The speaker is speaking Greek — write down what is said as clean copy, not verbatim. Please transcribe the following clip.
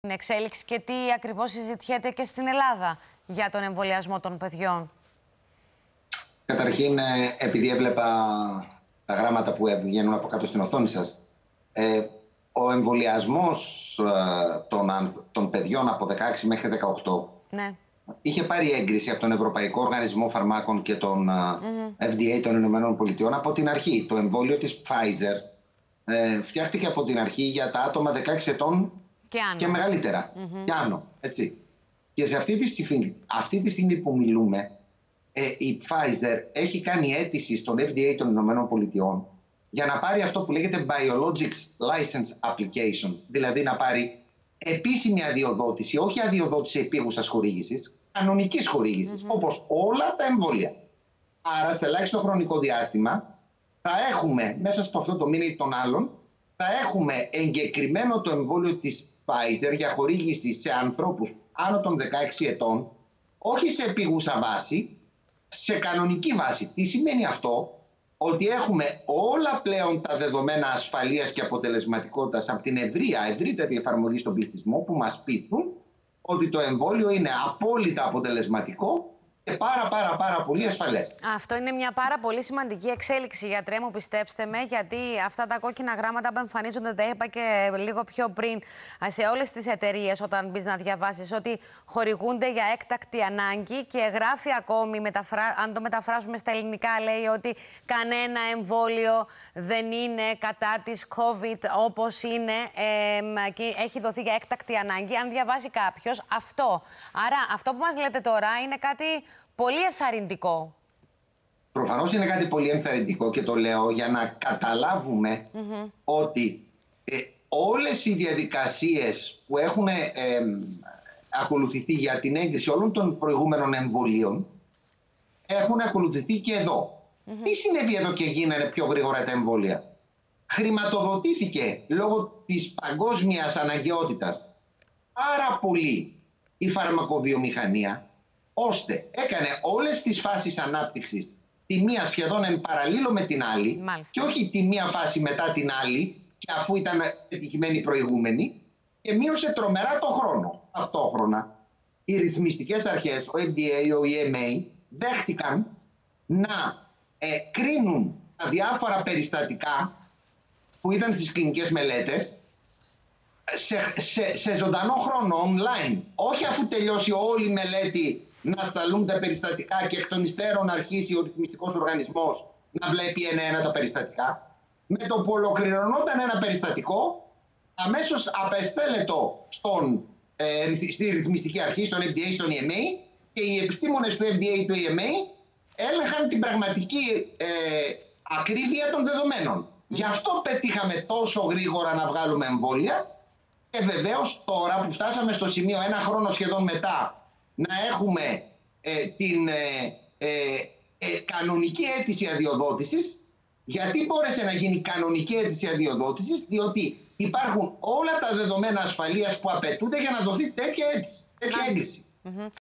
την εξέλιξη και τι ακριβώς συζητιέται και στην Ελλάδα για τον εμβολιασμό των παιδιών? Καταρχήν, επειδή έβλεπα τα γράμματα που βγαίνουν από κάτω στην οθόνη σας, ο εμβολιασμός των παιδιών από 16 μέχρι 18 ναι, είχε πάρει έγκριση από τον Ευρωπαϊκό Οργανισμό Φαρμάκων και τον FDA των Ηνωμένων Πολιτειών από την αρχή. Το εμβόλιο της Pfizer φτιάχτηκε από την αρχή για τα άτομα 16 ετών και μεγαλύτερα. Και άνω, έτσι. Και σε αυτή τη στιγμή που μιλούμε, η Pfizer έχει κάνει αίτηση στον FDA των Ηνωμένων Πολιτειών για να πάρει αυτό που λέγεται Biologics License Application, δηλαδή να πάρει επίσημη αδειοδότηση, όχι αδειοδότηση επίγουσας χορήγησης, κανονικής χορήγησης, όπως όλα τα εμβόλια. Άρα, σε ελάχιστο χρονικό διάστημα, θα έχουμε μέσα στο αυτό το μήνα ή των άλλων, θα έχουμε εγκεκριμένο το εμβόλιο της Pfizer για χορήγηση σε ανθρώπους άνω των 16 ετών, όχι σε επίγουσα βάση, σε κανονική βάση. Τι σημαίνει αυτό? Ότι έχουμε όλα πλέον τα δεδομένα ασφαλείας και αποτελεσματικότητας από την ευρύτερη εφαρμογή στον πληθυσμό που μας πείθουν ότι το εμβόλιο είναι απόλυτα αποτελεσματικό και πάρα πολύ ασφαλές. Αυτό είναι μια πάρα πολύ σημαντική εξέλιξη, γιατρέ μου, πιστέψτε με, γιατί αυτά τα κόκκινα γράμματα που εμφανίζονται, τα είπα και λίγο πιο πριν, σε όλες τις εταιρείες όταν μπεις να διαβάσεις, ότι χορηγούνται για έκτακτη ανάγκη και γράφει ακόμη, αν το μεταφράσουμε στα ελληνικά, λέει ότι κανένα εμβόλιο δεν είναι κατά της COVID όπως είναι και έχει δοθεί για έκτακτη ανάγκη, αν διαβάζει κάποιος αυτό. Άρα αυτό που μας λέτε τώρα είναι κάτι πολύ ενθαρρυντικό. Προφανώς είναι κάτι πολύ ενθαρρυντικό και το λέω για να καταλάβουμε ότι όλες οι διαδικασίες που έχουν ακολουθηθεί για την έγκριση όλων των προηγούμενων εμβολίων έχουν ακολουθηθεί και εδώ. Τι συνέβη εδώ και γίνανε πιο γρήγορα τα εμβόλια? Χρηματοδοτήθηκε λόγω της παγκόσμιας αναγκαιότητας πάρα πολύ η φαρμακοβιομηχανία, ώστε έκανε όλες τις φάσεις ανάπτυξης τη μία σχεδόν εν παραλίλω με την άλλη. Μάλιστα. Και όχι τη μία φάση μετά την άλλη, και αφού ήταν πετυχημένη η προηγούμενη, και μείωσε τρομερά το χρόνο. Ταυτόχρονα οι ρυθμιστικές αρχές, ο FDA, ο EMA, δέχτηκαν να κρίνουν τα διάφορα περιστατικά που ήταν στις κλινικές μελέτες σε ζωντανό χρόνο, online. Όχι αφού τελειώσει όλη η μελέτη να σταλούν τα περιστατικά και εκ των υστέρων να αρχίσει ο ρυθμιστικός οργανισμός να βλέπει ένα-ένα τα περιστατικά. Με το που ολοκληρωνόταν ένα περιστατικό, αμέσως απεστέλλεται στη ρυθμιστική αρχή, στον FDA, στον EMA, και οι επιστήμονες του FDA και του EMA έλεγχαν την πραγματική ακρίβεια των δεδομένων. Γι' αυτό πετύχαμε τόσο γρήγορα να βγάλουμε εμβόλια, και βεβαίως τώρα που φτάσαμε στο σημείο ένα χρόνο σχεδόν μετά να έχουμε την κανονική αίτηση αδειοδότησης. Γιατί μπόρεσε να γίνει κανονική αίτηση αδειοδότησης? Διότι υπάρχουν όλα τα δεδομένα ασφαλείας που απαιτούνται για να δοθεί τέτοια αίτηση, τέτοια έγκριση.